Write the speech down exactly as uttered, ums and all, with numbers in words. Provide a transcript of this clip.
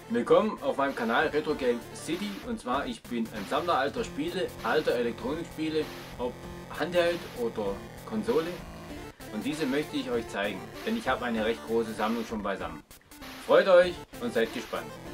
Willkommen auf meinem Kanal Retro Game City, und zwar ich bin ein Sammler alter Spiele, alter Elektronikspiele, ob Handheld oder Konsole, und diese möchte ich euch zeigen, denn ich habe eine recht große Sammlung schon beisammen. Freut euch und seid gespannt.